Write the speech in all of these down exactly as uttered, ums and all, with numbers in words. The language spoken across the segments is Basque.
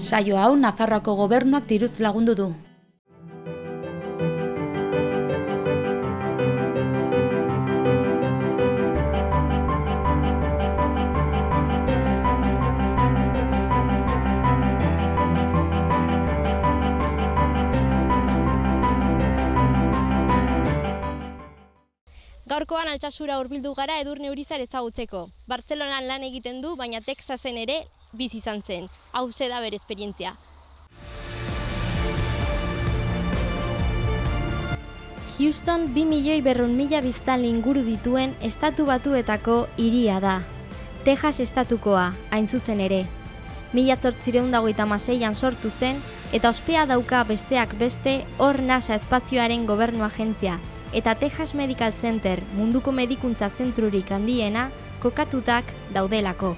Saio hau Nafarroako gobernuak diruz lagundu du. Gaurkoan Altsasura hurbildu gara Edurne Urizar ezagutzeko. Bartzelonan lan egiten du, baina Texasen ere bizi izan zen. Hauxe da bere esperientzia. Houston bi milioi berrehun mila biztanle inguru dituen estatu batuetako hiria da. Texas estatukoa, hain zuzen ere. Mila zortziehun eta hogeita hamaseian sortu zen eta ospea dauka besteak beste hor NASA espazioaren gobernu agentzia eta Texas Medical Center munduko medikuntza zentrurik handiena kokatutak daudelako.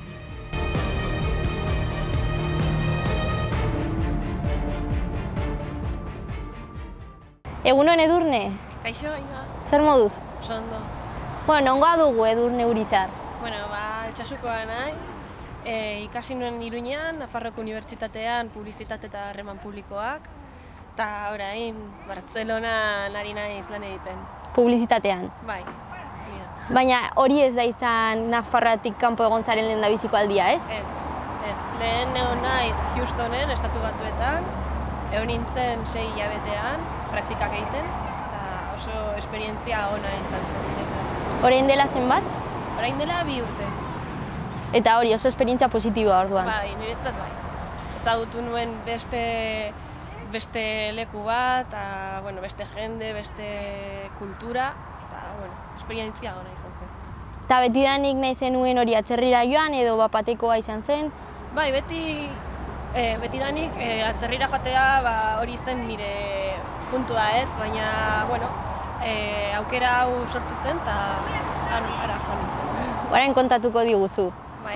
Egunon Edurne? Kaixo, Iba. Zer moduz? Oso ondo. Bueno, nongoa dugu Edurne Urizar? Bueno, ba, Altsasukoa naiz. E, ikasi nuen Iruñean, Nafarroko Unibertsitatean publizitate eta harreman publikoak. Eta orain, Bartzelonan ari naiz lan egiten. Publizitatean? Bai, nida. Baina hori ez da izan Nafarroatik kanpo egon zaren lehendabiziko aldia, ez? Ez, ez. Lehen egon naiz Houstonen, estatu batuetan. Egon nintzen sei hilabetean, praktikak egiten. Eta oso esperientzia ona izan zen niretzat. Orain dela zenbat? Orain dela bi urte. Eta hori oso esperientzia positiboa orduan? Bai, niretzat bai. Ezagutu nuen beste beste leku bat, eta, bueno, beste jende, beste kultura, eta, bueno, esperientzia ona izan zen. Eta betidanik nahi zenuen hori atzerrira joan edo bapatekoa izan zen? Bai, beti, e, betidanik e, atzerrira joatea ba, hori zen nire puntua ez, baina, bueno, e, aukera hau sortu zen, eta ara joan nintzen. Orain kontatuko diguzu. Bai.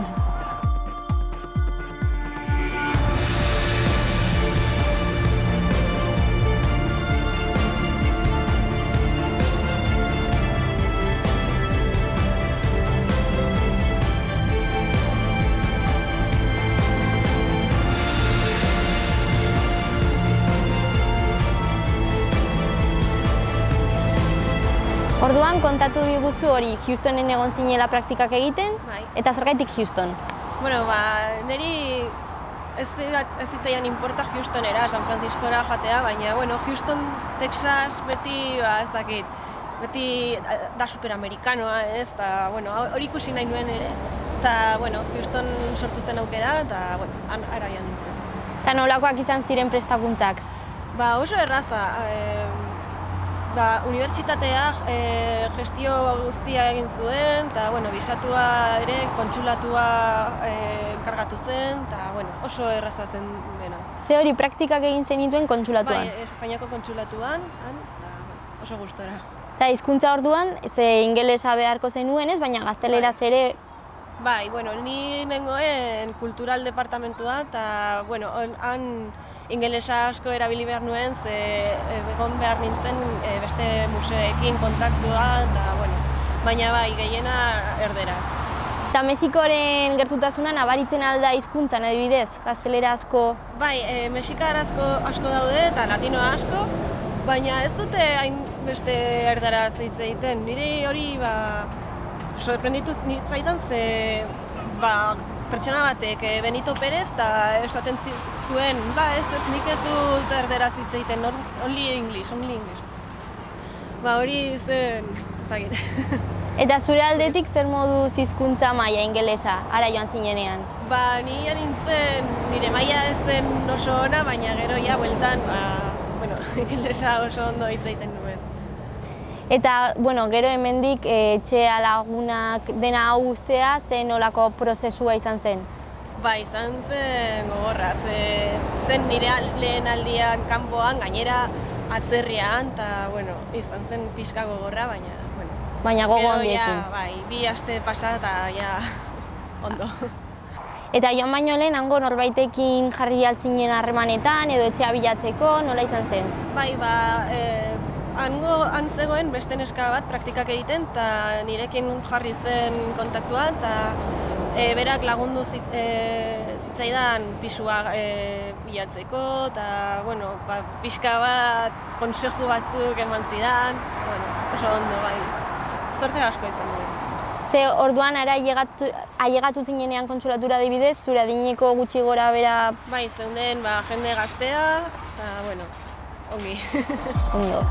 Orduan kontatu diguzu hori Houstonen egon zinela praktikak egiten, Bai. Eta zergaitik Houston? Bueno, ba, niri ez zitzaidan inporta Houstonera, San Franciscora joatea, baina, bueno, Houston, Texas, beti, ba, ez dakit, beti da superamerikanoa, ez, eta, bueno, hori ikusi nahi nuen ere. Eta, bueno, Houston sortu zen aukera, eta, bueno, ara joan nintzen. Eta nolakoak izan ziren prestakuntzak? Ba, oso erraza. E, ba, unibertsitatea e, gestio guztia egin zuen, eta, bueno, bisatua ere kontsulatua e, enkargatu zen, eta, bueno, oso erraza zen dena. Ze hori praktikak egin zenituen kontsulatuan? Bai, Espainiako kontsulatuan, han, eta, bueno, oso gustora. Eta hizkuntza orduan, ze ingelesa beharko zenuen ez, baina gazteleraz ere... Bai, bueno, ni nengoen kultural departamentua, eta, bueno, han ingelesa asko erabili behar nuen, ze egon behar nintzen e, beste museoekin kontaktua, eta, bueno, baina bai, gehiena erderaz. Eta Mexikoren gertutasuna nabaritzen alda hizkuntzan adibidez, gaztelera asko? Bai, e, mexikar asko, asko daude eta latino asko, baina ez dute hain beste erdaraz hitz egiten. Niri hori, ba, sorprenditu zaitan ze, ba, pertsona batek, Benito Perez, eta esaten zuen, ba, ez, ez, nik ez dut erderaz hitz egiten, only English, only English. Ba, hori zen, ezagit. Eta zure aldetik zer moduz hizkuntza maila ingelesa, ara joan zinenean? Ba, ni nintzen, nire maila ez zen oso ona, baina gero ja, bueltan, ba, bueno, ingelesa oso ondo hitz egiten nuen. Eta, bueno, gero hemendik etxea lagunak dena hau guztea, zen nolako prozesua izan zen? Ba, izan zen gogorra, ze, zen nire lehen aldian kanpoan, gainera atzerrian, eta, bueno, izan zen pixka gogorra, baina, bueno. Baina gogo handiekin. Gero, ja, bai, bi aste pasa eta, ja, ondo. Eta joan baino lehen, hango norbaitekin jarri altzinen harremanetan, edo etxea bilatzeko, nola izan zen? Bai, ba, e, hango han zegoen beste neska bat praktikak egiten, eta nirekin jarri zen kontaktua, eta e, berak lagundu zit, e, zitzaidan pisua e, bilatzeko, eta, bueno, ba, pixka bat konseju batzuk eman zidan, bueno, oso ondo, bai, sorte asko izan duen. Ze orduan ara ailegatu zinenean kontsulatura adibidez, zure adineko gutxi gora bera... Bai, zeunden, ba, jende gaztea, eta, bueno, ongi. Ondo.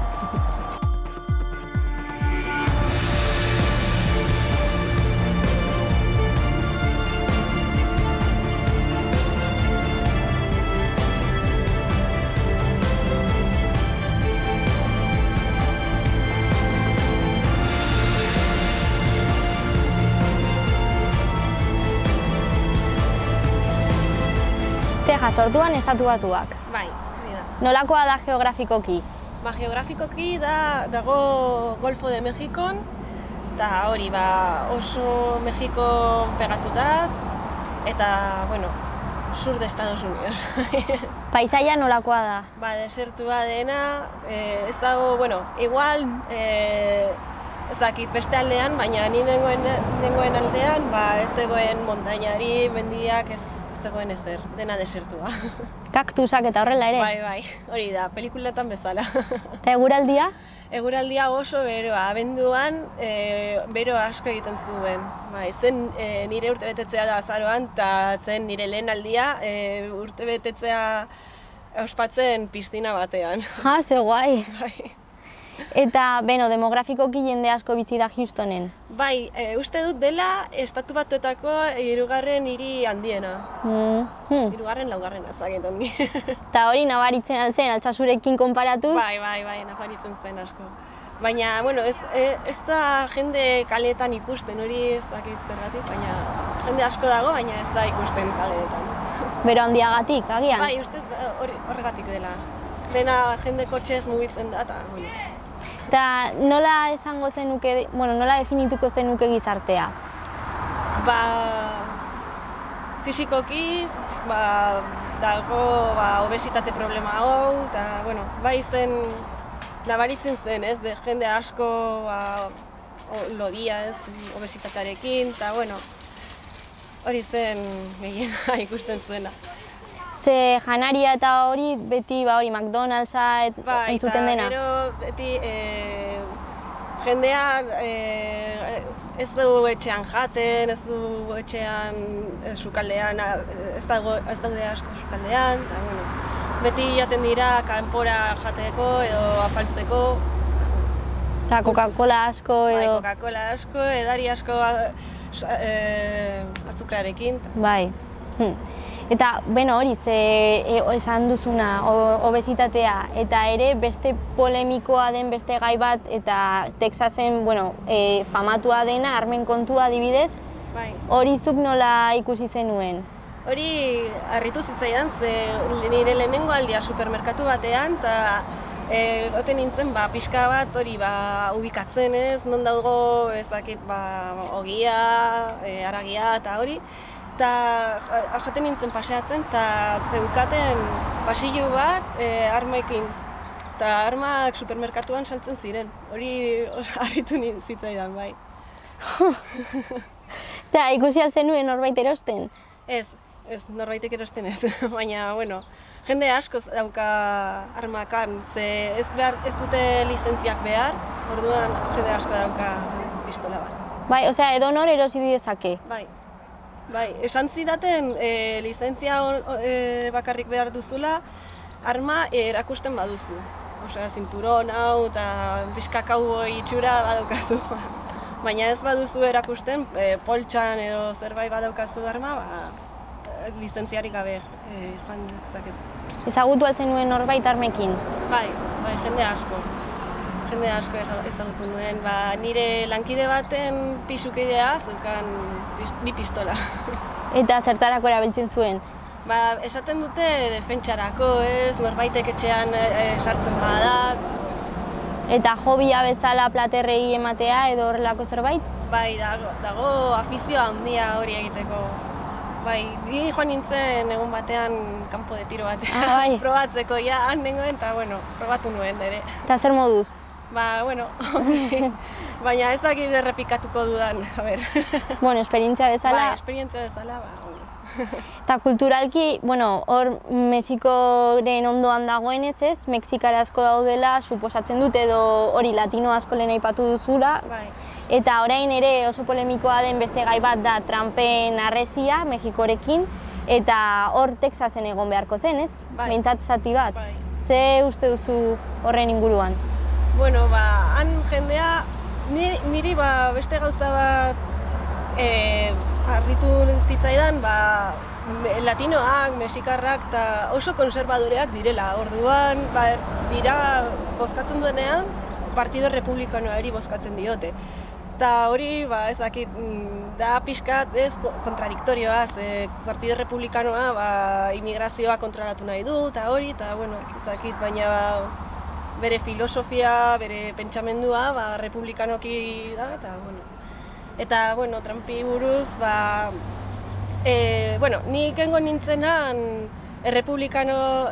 Texas, orduan estatu batuak. Bai, hori da. Nolakoa da geografikoki? Ba, geografikoki da, dago Golfo de Mexikon, eta hori, ba, oso Mexiko pegatuta, eta, bueno, sur de Estados Unidos. Paisaia nolakoa da? Ba, desertua dena, eh, ez dago, bueno, igual, eh, ez dakit beste aldean, baina ni nengoen, nengoen aldean, ba, ez zegoen montainari, mendiak, ez zegoen ezer, dena desertua. Kaktusak eta horrela ere? Bai, bai, hori da, pelikuletan bezala. Eta eguraldia? Eguraldia oso beroa, abenduan e, bero asko egiten zuen. Bai, zen e, nire urtebetetzea da azaroan, eta zen nire lehen aldia e, urtebetetzea ospatzen piztina batean. Ha, ze guai. Bai. Eta, beno, demografikoki jende asko bizi da Houstonen? Bai, e, uste dut dela estatu batuetako hirugarren hiri handiena. Mm, hmm. Hirugarren laugarren azaget ongi. Eta hori nabaritzen altzen, Altsasurekin konparatuz? Bai, bai, bai, nabaritzen zen asko. Baina, bueno, ez, e, ez da jende kaleetan ikusten, hori ez dakit zergatik, baina jende asko dago, baina ez da ikusten kaleetan. Bero handiagatik, agian? Bai, uste horregatik dela. Dena jende kotxez mugitzen da, eta, bueno. Eta nola esango zenuke, bueno, nola definituko zenuke gizartea? Ba, fisikoki, ba, dago ba, obesitate problema hau, eta, bueno, bai zen, nabaritzen zen, ez, de jende asko, ba, lodia, ez, obesitatearekin, eta, bueno, hori zen gehiena ikusten zuena. Ze janaria eta hori beti ba hori McDonald'sa et, ba, entzuten dena? Ba, eta gero beti e, jendea e, ez du etxean jaten, ez du etxean e, sukaldean, ez dago ez daude asko sukaldean, eta bueno, beti jaten dira kanpora jateko edo afaltzeko. Eta Coca-Cola asko edo... Bai, Coca-Cola asko, edari asko e, azukrarekin. Bai. Hm. Eta, bueno, hori, ze e, esan duzuna, obesitatea, eta ere beste polemikoa den beste gai bat, eta Texasen, bueno, e, famatua dena, armen kontua adibidez, bai. Hori zuk nola ikusi zenuen? Hori harritu zitzaidan, ze nire lehenengo aldia supermerkatu batean, eta e, goten nintzen, ba, pixka bat hori ba, ubikatzen ez, non dago ezakit, ba, ogia, e, haragia eta hori. Eta jaten nintzen paseatzen, eta zeukaten pasillo bat e, armekin. Eta armak supermerkatuan saltzen ziren. Hori harritu zitzaidan, bai. Eta ikusi zenuen norbait erosten? Ez, ez, norbaitek erosten ez. Baina, bueno, jende asko dauka armakan, ze ez, behar, ez dute lizentziak behar, orduan jende asko dauka pistola bat. Bai, osea, edonor erosi dezake? Bai. Bai, esan zidaten e, lizentzia e, bakarrik behar duzula, arma erakusten baduzu. Osea, zinturon hau eta pixka kauboi itxura badaukazu. Baina ez baduzu erakusten, e, poltsan edo zerbait badaukazu arma, ba, lizentziarik gabe e, joan zakezu. Ezagutu altzen nuen norbait armekin? Bai, bai, jende asko. Jende asko ezagutu nuen, ba, nire lankide baten pisukidea zeukan bi pistola. Eta zertarako erabiltzen zuen? Ba, esaten dute defentsarako, ez, norbaitek etxean e, sartzen bada. Eta hobia bezala platerrei ematea edo horrelako zerbait? Bai, dago, dago afizioa handia hori egiteko. Bai, ni joan nintzen egun batean kanpo de tiro batean ah, bai. probatzeko, ja, han nengoen, eta, bueno, probatu nuen ere. Eta zer moduz? Ba, bueno, baina ez dakit errepikatuko dudan, a ber. Bueno, esperientzia bezala? Bai, esperientzia bezala, ba, bueno. Eta kulturalki, bueno, hor Mexikoren ondoan dagoenez ez, Mexikara asko daudela, suposatzen dut edo hori latino asko lehen aipatu duzula. Bai. Eta orain ere oso polemikoa den beste gai bat da Trumpen harresia Mexikorekin, eta hor Texasen egon beharko zen, ez? Bai. Behintzat zati bat. Bai. Ze uste duzu horren inguruan? Bueno, ba, han jendea, niri, niri ba, beste gauza bat e, harritu zitzaidan, ba, latinoak, mexikarrak eta oso konservadoreak direla. Orduan, ba, dira bozkatzen duenean, Partido Republikanoari bozkatzen diote. Eta hori, ba, ez dakit, da pixkat ez kontradiktorioa, ze Partido Republikanoa ba, immigrazioa kontrolatu nahi du, eta hori, eta bueno, ez dakit, baina ba, bere filosofia, bere pentsamendua, ba, republikanoki da, eta bueno. Eta, bueno, Trumpi buruz, ba, e, bueno, nik engo nintzenan errepublikano,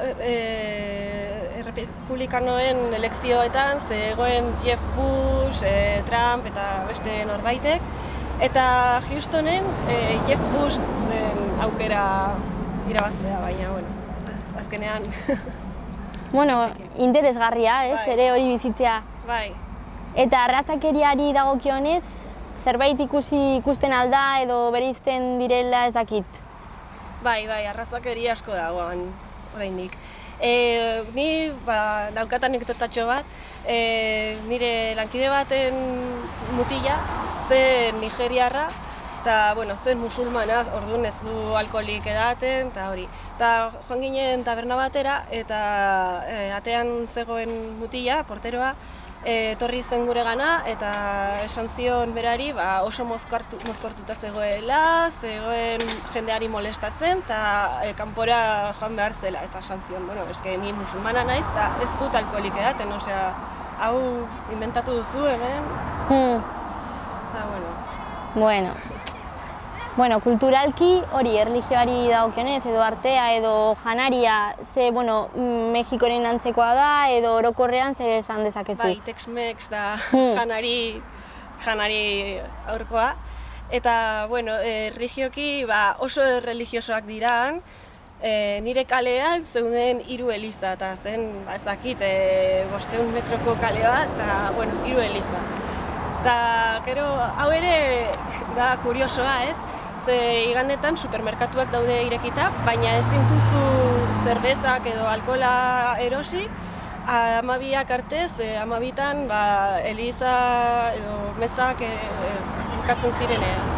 e, errepublikanoen elekzioetan zegoen Jeff Bush, e, Trump eta beste norbaitek. Eta Houstonen e, Jeff Bush zen aukera irabazlea, baina, bueno, azkenean. Bueno, interesgarria, ez, Bai. ere hori bizitzea. Bai. Eta arrazakeriari dagokionez, zerbait ikusi ikusten alda edo bereizten direla ez dakit? Bai, bai, arrazakeri asko dagoan oraindik. E, ni ba, daukat anekdotatxo bat, e, nire lankide baten mutila zen nigeriarra, eta bueno, zen musulmana, orduan ez du alkoholik edaten, eta hori. Eta joan ginen taberna batera, eta e, atean zegoen mutila, porteroa, e, etorri zen gure gana, eta esan zion berari ba, oso mozkortu, mozkortuta zegoela, zegoen jendeari molestatzen, eta e, kanpora joan behar zela, eta esan zion, bueno, eske ni musulmana naiz, eta ez dut alkoholik edaten, osea, hau inventatu duzu hemen, Hmm. eta bueno. Bueno. Bueno, kulturalki hori erlijioari dagokionez edo artea edo janaria, ze, bueno, Mexikoren antzekoa da edo orokorrean zer esan dezakezu? Bai, Tex-Mex da Hmm. janari, janari aurkoa. Eta, bueno, erlijioki ba, oso religiosoak diran, e, nire kalean zeuden hiru eliza, eta zen, ba, ez dakit, e, bosteun metroko kale bat, eta, bueno, hiru eliza. Eta, gero, hau ere da kuriosoa, ez? Ze igandetan supermerkatuak daude irekita, baina ezin duzu zerbezak edo alkohola erosi, hamabiak arte, ze hamabitan ba, eliza edo mezak e, e, bukatzen zirenean.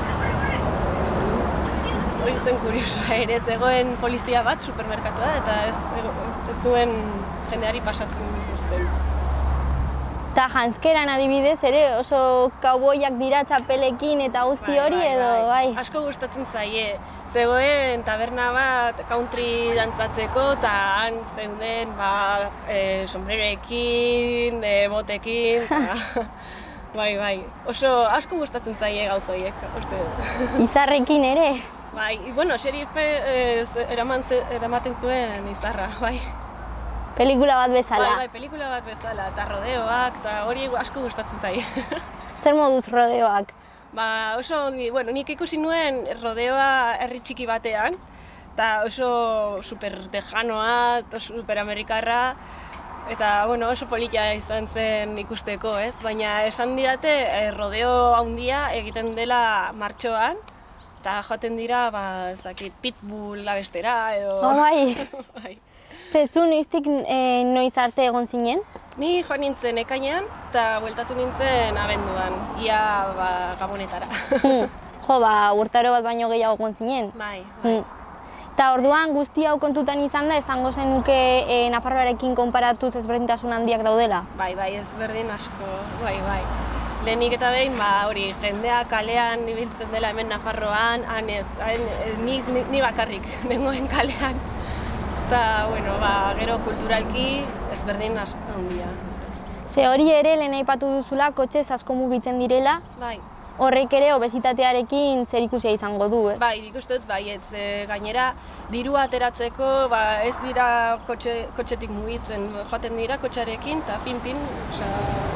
Hori zen kuriosoa ere, zegoen polizia bat supermerkatua eta ez, ez, ez zuen jendeari pasatzen uzten. Eta janzkeran adibidez ere oso kauboiak dira txapelekin eta guzti hori edo bai? Asko gustatzen zaie. Zegoen taberna bat country dantzatzeko eta han zeuden ba, e, sombreroekin, e, botekin, eta, bai, bai. Oso asko gustatzen zaie gauza horiek, uste dut. Izarrekin ere? Bai, bueno, xerife e, eraman, eramaten zuen izarra, bai. Pelikula bat bezala? Bai, bai, pelikula bat bezala, eta rodeoak, eta hori asko gustatzen zaie. Zer moduz rodeoak? Ba, oso, bueno, nik ikusi nuen rodeoa herri txiki batean, eta oso super tejanoa, super amerikarra, eta bueno, oso politia izan zen ikusteko, ez? Baina esan didate, eh, rodeo handia egiten dela martxoan, eta joaten dira, ba, ez dakit, pitbull abestera, edo... Oh, bai. Bai. Ze zu noiztik e, noiz arte egon zinen? Ni joan nintzen ekainean, eta bueltatu nintzen abenduan, ia ba, Gabonetara. Hmm. Jo, ba, urtaro bat baino gehiago egon zinen. Bai, bai. Hmm. Eta orduan guzti hau kontutan izan da, esango zenuke e, Nafarroarekin konparatuz ezberdintasun handiak daudela? Bai, bai, ezberdin asko, bai, bai. Lehenik eta behin, ba, hori, jendea kalean ibiltzen dela hemen Nafarroan, han ez, han, ni, ni, ni bakarrik nengoen kalean. Eta, bueno, ba, gero kulturalki ezberdin asko handia. Ze hori ere lehen aipatu duzula, kotxez asko mugitzen direla, Bai. horrek ere obesitatearekin zerikusia izango du, eh? Bai, nik uste dut, bai, ez, e, gainera, dirua ateratzeko, ba, ez dira kotxe, kotxetik mugitzen, joaten dira kotxarekin, eta pin-pin, osea,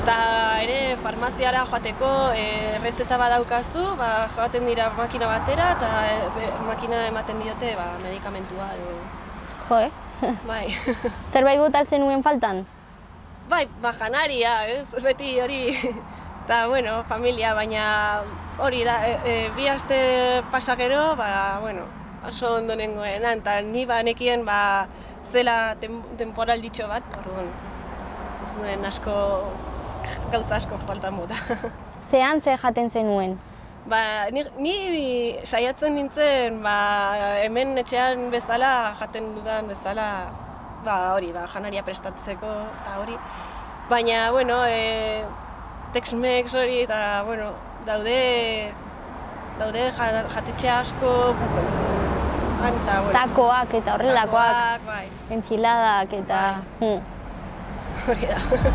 Eta ere farmaziara joateko errezeta badaukazu, ba, joaten dira makina batera eta e, makina ematen diote ba, medikamentua edo. Jo, eh? Bai. Zerbait botal zenuen faltan? Bai, ba, janaria, ez? Beti hori, eta, bueno, familia, baina hori da, e, e, bi aste pasa gero, ba, bueno, oso ondo nengoen, eta ni ba nekien ba, zela tem temporalditxo bat, orduan, ez nuen asko, gauza asko faltan bota. Zean ze jaten zenuen? Ba, ni, ni saiatzen nintzen, ba, hemen etxean bezala, jaten dudan bezala, ba, hori, ba, janaria prestatzeko eta hori. Baina, bueno, e, Tex-Mex hori eta, bueno, daude, daude jatetxe asko, eta, bueno. Takoak eta horrelakoak, takoak, bai. Enchiladak eta... Bai. Hmm. Hori da.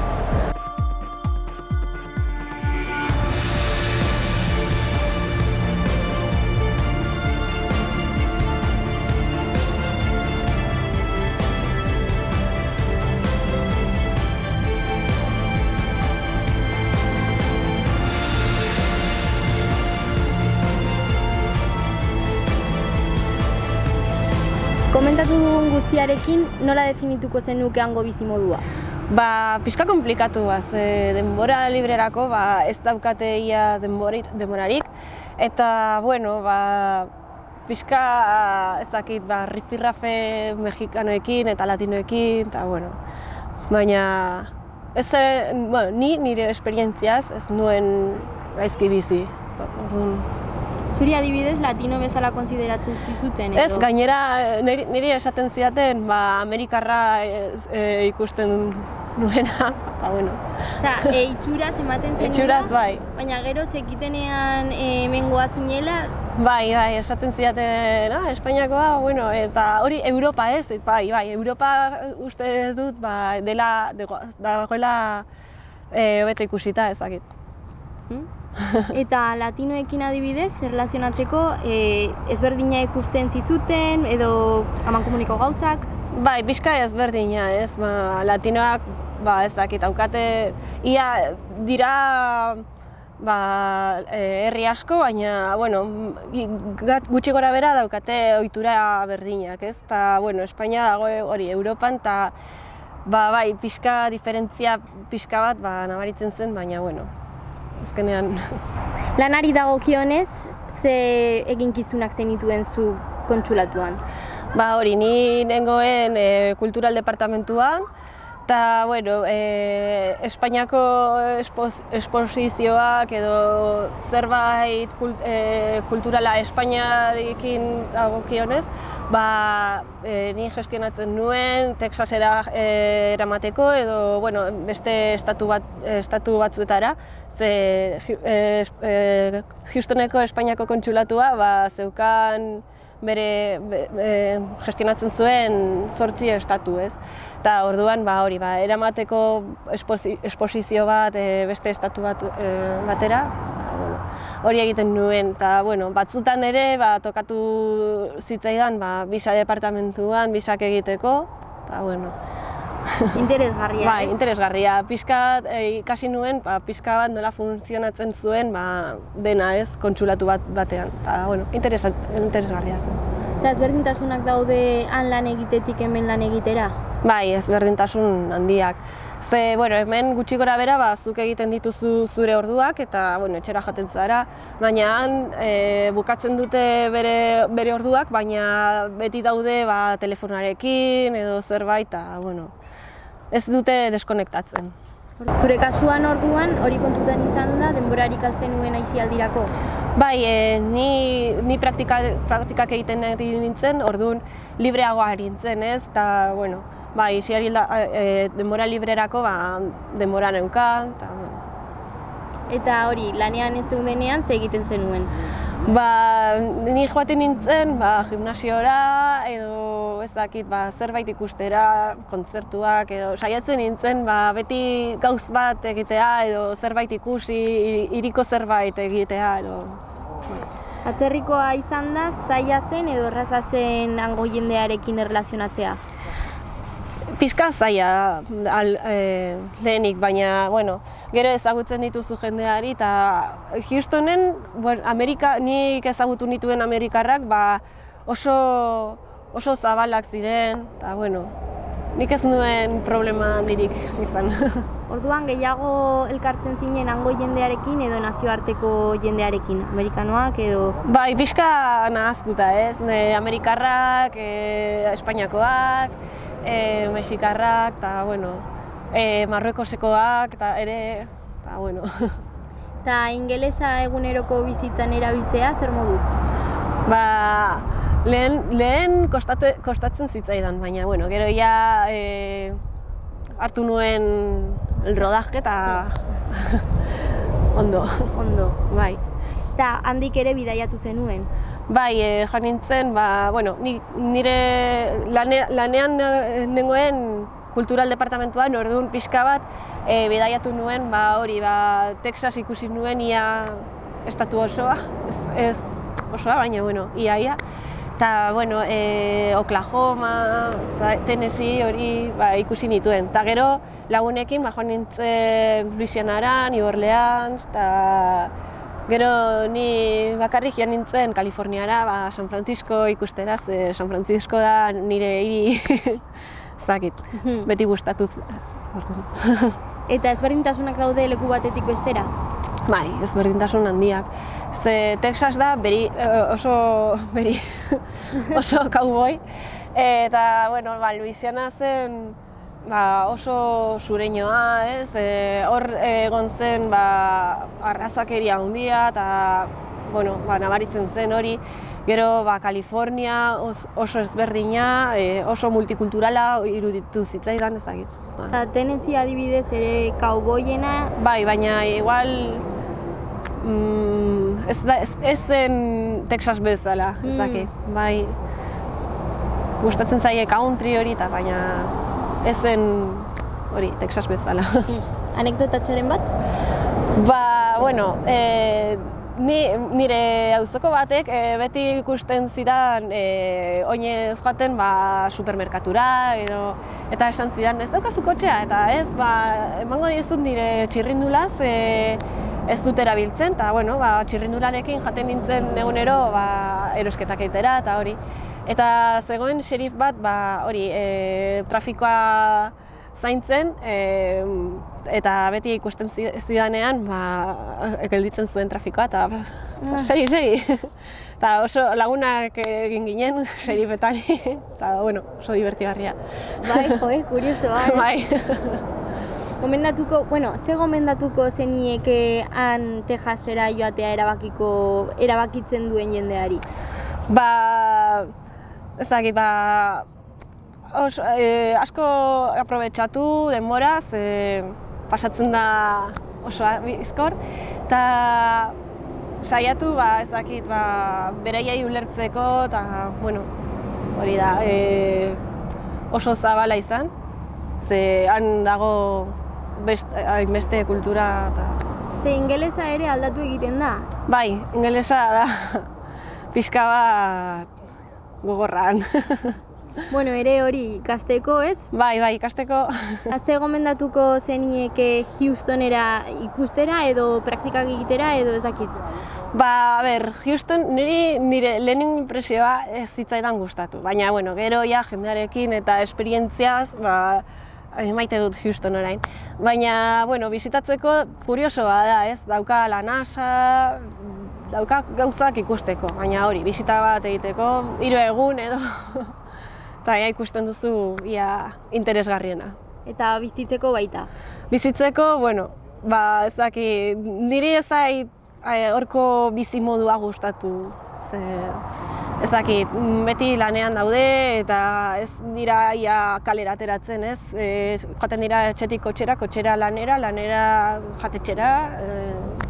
Komentatu dugun guztiarekin, nola definituko zenuke hango bizimodua? Ba, pixka komplikatu ba, ze denbora librerako ba, ez daukate ia denborarik, eta, bueno, ba, pixka ez dakit, ba, rifirrafe mexikanoekin eta latinoekin, eta, bueno, baina, ez, bueno, ni nire esperientziaz ez nuen gaizki bizi. Zuri adibidez, latino bezala konsideratzen zizuten edo? Ez, gainera niri esaten zidaten, ba, Amerikarra e, ikusten nuena, eta bueno. Osea, e, itxuraz ematen zenuna? Itxuraz, bai. Baina gero zekitenean e, hemengoa zinela? Bai, bai, esaten zidaten, ah, Espainiakoa, bueno, eta hori Europa ez, bai, bai, Europa uste dut, ba, dela, dagoela e, hobeto ikusita ezakit. Hmm? Eta latinoekin adibidez, erlazionatzeko, e, ezberdina ikusten zizuten edo amankomuniko gauzak? Bai, pixka ezberdina, ez, ba, latinoak, ba, ez dakit, haukate, ia dira, ba, herri asko, baina, bueno, gutxi gora bera daukate ohitura berdinak, ez, eta, bueno, Espainia dago hori, Europan, eta, ba, bai, pixka diferentzia pixka bat, ba, nabaritzen zen, baina, bueno, azkenean. Lanari dagokionez, ze eginkizunak zenituen zu kontsulatuan? Ba hori, ni nengoen e, kultural departamentuan, eta, bueno, e, Espainiako espoz, esposizioak edo zerbait kult, e, kulturala Espainiarekin dagokionez, ba, e, ni gestionatzen nuen Texasera e, eramateko edo, bueno, beste estatu, bat, estatu batzuetara, ze e, e, Houstoneko Espainiako kontsulatua ba, zeukan bere e, gestionatzen zuen zortzi estatu, ez? Eta orduan, ba, hori, ba, eramateko esposizio bat e, beste estatu bat, e, batera, bueno, hori egiten nuen, eta bueno, batzutan ere ba, tokatu zitzaidan ba, bisa departamentuan, bisak egiteko, eta bueno. Interesgarria, bai, interesgarria. Pixka e, ikasi nuen, ba, pixka bat nola funtzionatzen zuen ba, dena ez, kontsulatu bat batean, eta bueno, interesgarria zen. Eta ezberdintasunak daude han lan egitetik hemen lan egitera? Bai, ezberdintasun handiak. Ze, bueno, hemen gutxi gora bera, ba, zuk egiten dituzu zure orduak eta, bueno, etxera jaten zara, baina han e, bukatzen dute bere, bere orduak, baina beti daude ba, telefonarekin edo zerbait, eta, bueno, ez dute deskonektatzen. Zure kasuan orduan, hori kontutan izan da, denborarik alzenuen aisialdirako? Bai, e, ni, ni praktika, praktikak egiten nintzen, orduan libreagoa nintzen, ez, eta, bueno, bai, isiari e, denbora librerako, ba, denbora neukan, eta, bueno. Eta hori, lanean ez zeudenean, ze egiten zenuen? Ba, ni joaten nintzen, ba, gimnasiora, edo ez dakit, ba, zerbait ikustera, kontzertuak, edo saiatzen nintzen, ba, beti gauz bat egitea, edo zerbait ikusi, hiriko zerbait egitea, edo... Atzerrikoa izan da, zaila zen edo erraza zen hango jendearekin erlazionatzea? Pixka zaila al, e, lehenik, baina, bueno, gero ezagutzen dituzu jendeari, eta Houstonen, bueno, Amerika, nik ezagutu nituen Amerikarrak, ba, oso, oso zabalak ziren, eta bueno, nik ez nuen problema handirik izan. Orduan gehiago elkartzen zinen hango jendearekin edo nazioarteko jendearekin, amerikanoak edo... Bai, pixka nahaztuta ez, ne, Amerikarrak, e, Espainiakoak, e, Mexikarrak, eta bueno, e, Marruekosekoak, eta ere, eta bueno. Eta ingelesa eguneroko bizitzan erabiltzea zer moduz? Ba, lehen, lehen kostate, kostatzen zitzaidan, baina bueno, gero ja e, hartu nuen el rodaje eta ondo. Ondo. Bai. Eta handik ere bidaiatu zenuen? Bai, e, joan nintzen, ba, bueno, ni, nire lane, lanean nengoen kultural departamentuan, orduan pixka bat e, bidaiatu nuen, ba, hori, ba, Texas ikusi nuen ia estatu osoa, ez, ez osoa, baina, bueno, ia, ia. Eta, bueno, e, Oklahoma, Tennessee hori ba, ikusi nituen. Eta gero lagunekin ba, joan nintzen Louisianara, New Orleans, eta gero ni bakarrik joan nintzen Kaliforniara, ba, San Francisco ikustera, ze San Francisco da nire hiri zakit, beti gustatuz. Eta ezberdintasunak daude leku batetik bestera? Bai, ezberdintasun handiak. Ze Texas da beri, oso beri, oso cowboy. Eta, bueno, ba, Louisiana zen ba, oso sureñoa, ez? E, hor egon zen ba, arrazakeria handia eta bueno, ba, nabaritzen zen hori. Gero, ba, Kalifornia oso ezberdina, e, oso multikulturala iruditu zitzaidan ezagit. Eta Tennessee adibidez ere cowboyena? Bai, baina igual mm, ez, da, ez, ez zen Texas bezala, ezakit. Mm. Bai, gustatzen zaie country hori eta baina ez zen hori Texas bezala. Anekdotatxoren bat? Ba, bueno, e, ni, nire auzoko batek e, beti ikusten zidan e, oinez joaten ba, supermerkatura edo eta esan zidan ez daukazu kotxea eta ez, ba, emango dizut nire txirrindulaz e, ez dut erabiltzen eta bueno, ba, txirrindularekin jaten nintzen egunero ba, erosketak egitera eta hori. Eta zegoen xerif bat, ba, hori, e, trafikoa zaintzen, e, eta beti ikusten zidanean, ba, gelditzen zuen trafikoa, eta ba, segi, segi. Eta oso lagunak egin ginen, xerifetari, eta, bueno, oso divertigarria. Bai, joe, kuriosoa, eh? Bai. Gomendatuko, bueno, ze gomendatuko zenieke han Texasera joatea erabakiko, erabakitzen duen jendeari? Ba, ez dakit, ba, os, e, asko aprobetxatu denboraz, e, pasatzen da oso bizkor, eta saiatu, ba, ez dakit, ba, beraiei ulertzeko, eta, bueno, hori da, e, oso zabala izan, ze han dago beste, beste kultura, eta... Ze ingelesa ere aldatu egiten da? Bai, ingelesa da, pixka bat gogorran. Bueno, ere hori ikasteko, ez? Bai, bai, ikasteko. Ze gomendatuko zenieke Houstonera ikustera edo praktikak egitera edo ez dakit? Ba, a ber, Houston niri nire lehenengo inpresioa ez zitzaidan gustatu. Baina, bueno, gero ja jendearekin eta esperientziaz, ba, maite dut Houston orain. Baina, bueno, bizitatzeko kuriosoa da, ez? Dauka la NASA, dauka gauzak ikusteko, baina hori, bisita bat egiteko, hiru egun edo, eta ja ikusten duzu ia interesgarriena. Eta bizitzeko baita? Bizitzeko, bueno, ba, ez daki, niri ez zait horko bizimodua gustatu, ze, ez daki, beti lanean daude eta ez dira ia kalera ateratzen, ez? E, joaten dira etxetik kotxera, kotxera lanera, lanera jatetxera. E,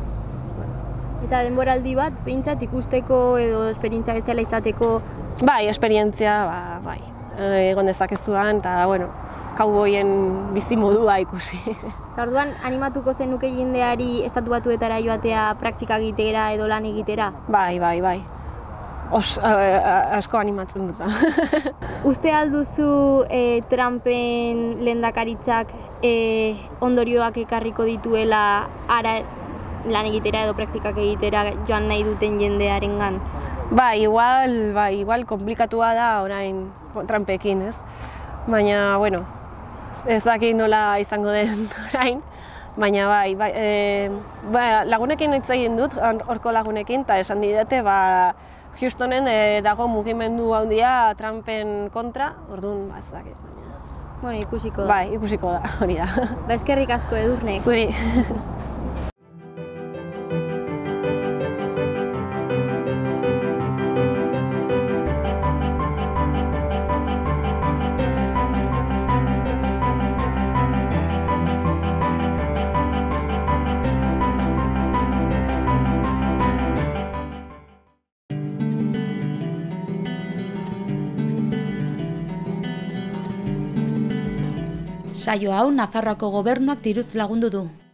Eta denboraldi bat, behintzat ikusteko edo esperientzia bezala izateko? Bai, esperientzia, ba, bai, egon dezakezuan, eta, bueno, cowboyen bizimodua ikusi. Eta orduan, animatuko zenuke jendeari estatu batuetara joatea praktika egitera edo lan egitera? Bai, bai, bai. Os, asko animatzen dut. Uste alduzu e, Trumpen lehendakaritzak e, ondorioak ekarriko dituela ara lan egitera edo praktikak egitera joan nahi duten jendearengan? Ba, igual, ba, igual komplikatua da orain Trumpekin, ez? Baina, bueno, ez dakit nola izango den orain, baina bai, bai e, ba, lagunekin hitz egin dut, horko lagunekin, eta esan didate, ba, Houstonen e, dago mugimendu handia Trumpen kontra, orduan, ba, ez dakit. Bueno, ikusiko da. Bai, ikusiko da, hori da. Ba, eskerrik asko, Edurne. Zuri. Saio hau Nafarroako Gobernuak diruz lagundu du.